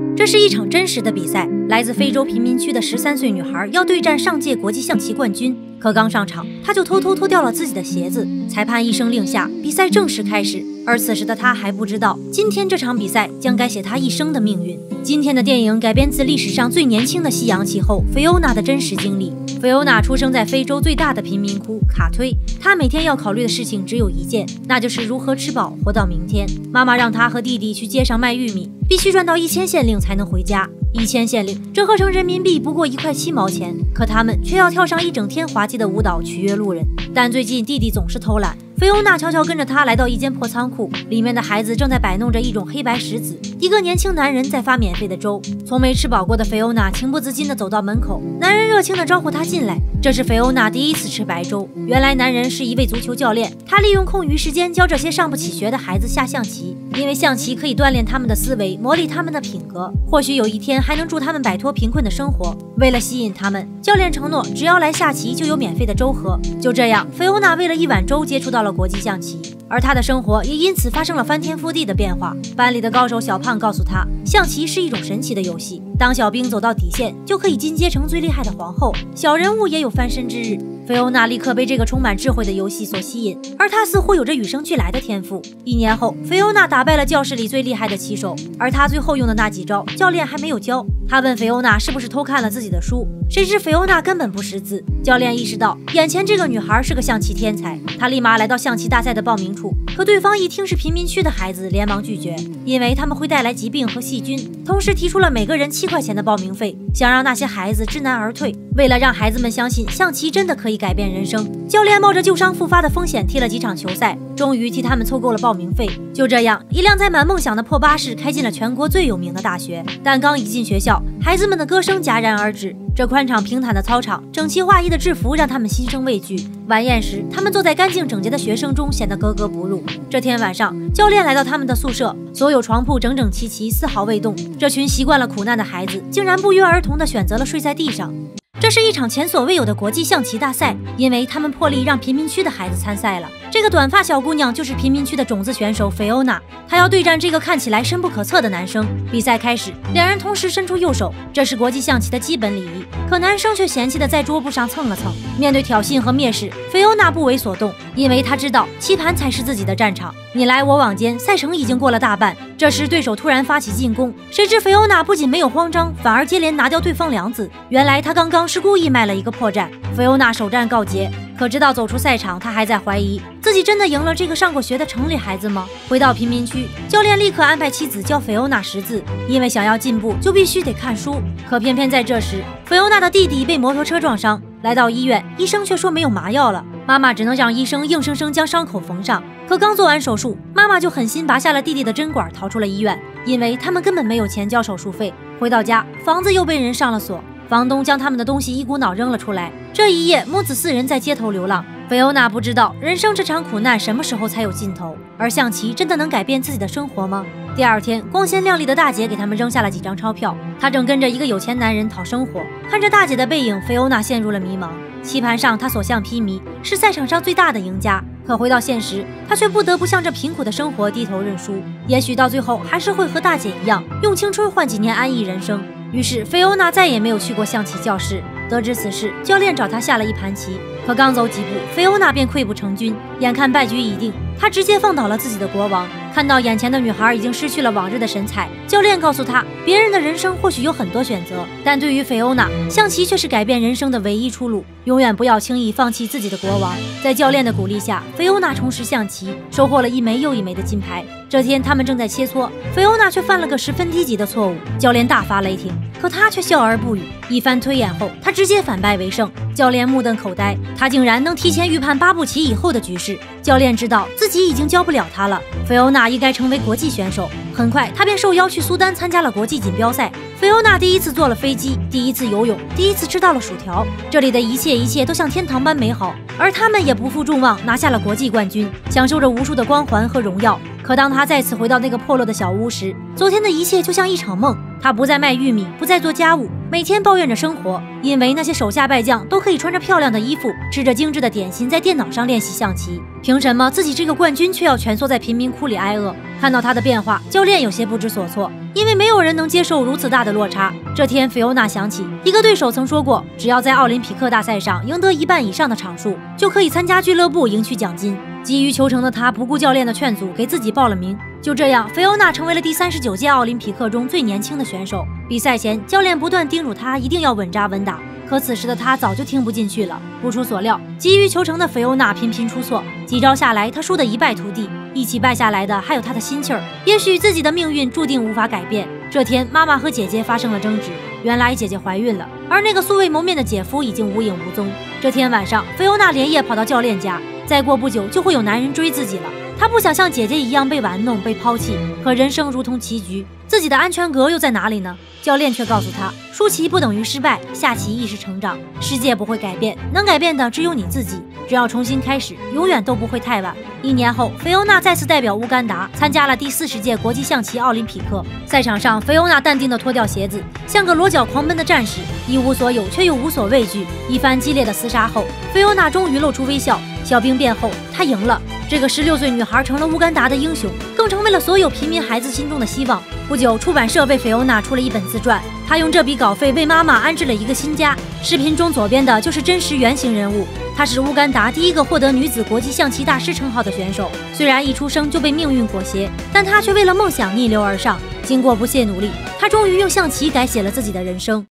这是一场真实的比赛，来自非洲贫民区的13岁女孩要对战上届国际象棋冠军。可刚上场，她就偷偷脱掉了自己的鞋子。裁判一声令下，比赛正式开始。而此时的她还不知道，今天这场比赛将改写她一生的命运。今天的电影改编自历史上最年轻的西洋棋后菲欧娜的真实经历。菲欧娜出生在非洲最大的贫民窟卡推，她每天要考虑的事情只有一件，那就是如何吃饱活到明天。妈妈让她和弟弟去街上卖玉米，必须赚到1000现令才能回家。1000现令折合成人民币不过1块7毛钱，可他们却要跳上一整天滑稽的舞蹈取悦路人。但最近弟弟总是偷懒，菲欧娜悄悄跟着他来到一间破仓库，里面的孩子正在摆弄着一种黑白石子，一个年轻男人在发免费的粥。从没吃饱过的菲欧娜情不自禁地走到门口，男人热情地招呼她进来。这是菲欧娜第一次吃白粥，原来男人是一位足球教练，他利用空余时间教这些上不起学的孩子下象棋，因为象棋可以锻炼他们的思维，磨砺他们的品格，或许有一天还能助他们摆脱贫困的生活。为了吸引他们，教练承诺只要来下棋就有免费的粥喝。就这样，菲欧娜为了一碗粥接触到了国际象棋，而她的生活也因此发生了翻天覆地的变化。班里的高手小胖告诉她，象棋是一种神奇的游戏，当小兵走到底线，就可以进阶成最厉害的皇后，小人物也有翻身之日。菲欧娜立刻被这个充满智慧的游戏所吸引，而她似乎有着与生俱来的天赋。1年后，菲欧娜打败了教室里最厉害的棋手，而她最后用的那几招，教练还没有教。他问菲欧娜是不是偷看了自己的书，谁知菲欧娜根本不识字。教练意识到眼前这个女孩是个象棋天才，他立马来到象棋大赛的报名处，可对方一听是贫民区的孩子，连忙拒绝，因为他们会带来疾病和细菌，同时提出了每个人7块钱的报名费，想让那些孩子知难而退。为了让孩子们相信象棋真的可以改变人生，教练冒着旧伤复发的风险踢了几场球赛，终于替他们凑够了报名费。就这样，一辆载满梦想的破巴士开进了全国最有名的大学。但刚一进学校，孩子们的歌声戛然而止。这宽敞平坦的操场，整齐划一的制服让他们心生畏惧。晚宴时，他们坐在干净整洁的学生中，显得格格不入。这天晚上，教练来到他们的宿舍，所有床铺整整齐齐，丝毫未动。这群习惯了苦难的孩子，竟然不约而同地选择了睡在地上。这是一场前所未有的国际象棋大赛，因为他们破例让贫民区的孩子参赛了。这个短发小姑娘就是贫民区的种子选手菲欧娜，她要对战这个看起来深不可测的男生。比赛开始，两人同时伸出右手，这是国际象棋的基本礼仪。可男生却嫌弃的在桌布上蹭了蹭。面对挑衅和蔑视，菲欧娜不为所动，因为她知道棋盘才是自己的战场。你来我往间，赛程已经过了大半。这时对手突然发起进攻，谁知菲欧娜不仅没有慌张，反而接连拿掉对方2子。原来她刚刚是故意卖了一个破绽。菲欧娜首战告捷，可直到走出赛场，她还在怀疑自己真的赢了这个上过学的城里孩子吗？回到贫民区，教练立刻安排妻子教菲欧娜识字，因为想要进步就必须得看书。可偏偏在这时，菲欧娜的弟弟被摩托车撞伤，来到医院，医生却说没有麻药了，妈妈只能让医生硬生生将伤口缝上。可刚做完手术，妈妈就狠心拔下了弟弟的针管，逃出了医院，因为他们根本没有钱交手术费。回到家，房子又被人上了锁，房东将他们的东西一股脑扔了出来。这一夜，母子4人在街头流浪。菲欧娜不知道人生这场苦难什么时候才有尽头，而象棋真的能改变自己的生活吗？第二天，光鲜亮丽的大姐给他们扔下了几张钞票，她正跟着一个有钱男人讨生活。看着大姐的背影，菲欧娜陷入了迷茫。棋盘上，她所向披靡，是赛场上最大的赢家。可回到现实，她却不得不向着贫苦的生活低头认输。也许到最后，还是会和大姐一样，用青春换几年安逸人生。于是，菲欧娜再也没有去过象棋教室。得知此事，教练找她下了一盘棋，可刚走几步，菲欧娜便溃不成军。眼看败局已定，她直接放倒了自己的国王。看到眼前的女孩已经失去了往日的神采，教练告诉她，别人的人生或许有很多选择，但对于菲欧娜，象棋却是改变人生的唯一出路。永远不要轻易放弃自己的国王。在教练的鼓励下，菲欧娜重拾象棋，收获了一枚又一枚的金牌。这天，他们正在切磋，菲欧娜却犯了个十分低级的错误，教练大发雷霆，可她却笑而不语。一番推演后，她直接反败为胜。教练目瞪口呆，她竟然能提前预判8步棋以后的局势。教练知道自己已经教不了她了，菲欧娜应该成为国际选手。很快，她便受邀去苏丹参加了国际锦标赛。菲欧娜第一次坐了飞机，第一次游泳，第一次吃到了薯条，这里的一切都像天堂般美好。而他们也不负众望，拿下了国际冠军，享受着无数的光环和荣耀。可当他再次回到那个破落的小屋时，昨天的一切就像一场梦。他不再卖玉米，不再做家务，每天抱怨着生活，因为那些手下败将都可以穿着漂亮的衣服，吃着精致的点心，在电脑上练习象棋。凭什么自己这个冠军却要蜷缩在贫民窟里挨饿？看到他的变化，教练有些不知所措。 因为没有人能接受如此大的落差。这天，菲欧娜想起一个对手曾说过，只要在奥林匹克大赛上赢得1半以上的场数，就可以参加俱乐部赢取奖金。急于求成的她不顾教练的劝阻，给自己报了名。就这样，菲欧娜成为了第39届奥林匹克中最年轻的选手。比赛前，教练不断叮嘱她一定要稳扎稳打，可此时的她早就听不进去了。不出所料，急于求成的菲欧娜频频出错，几招下来，她输得一败涂地。一起败下来的还有她的心气儿，也许自己的命运注定无法改变。这天，妈妈和姐姐发生了争执，原来姐姐怀孕了，而那个素未谋面的姐夫已经无影无踪。这天晚上，菲欧娜连夜跑到教练家，再过不久就会有男人追自己了。她不想像姐姐一样被玩弄、被抛弃，可人生如同棋局，自己的安全阁又在哪里呢？教练却告诉她，输棋不等于失败，下棋亦是成长。世界不会改变，能改变的只有你自己。只要重新开始，永远都不会太晚。1年后，菲欧娜再次代表乌干达参加了第40届国际象棋奥林匹克。赛场上，菲欧娜淡定地脱掉鞋子，像个裸脚狂奔的战士，一无所有却又无所畏惧。一番激烈的厮杀后，菲欧娜终于露出微笑。小兵变后，她赢了。这个16岁女孩成了乌干达的英雄，更成为了所有平民孩子心中的希望。不久，出版社为菲欧娜出了一本自传，她用这笔稿费为妈妈安置了一个新家。视频中左边的就是真实原型人物，她是乌干达第一个获得女子国际象棋大师称号的选手。虽然一出生就被命运裹挟，但她却为了梦想逆流而上。经过不懈努力，她终于用象棋改写了自己的人生。